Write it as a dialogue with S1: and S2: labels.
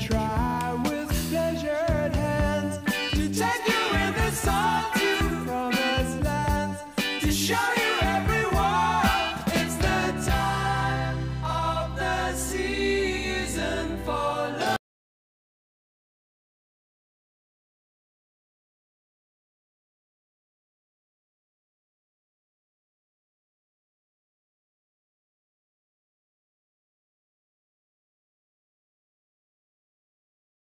S1: try with pleasured hands to take you in the sun to promised lands, to show you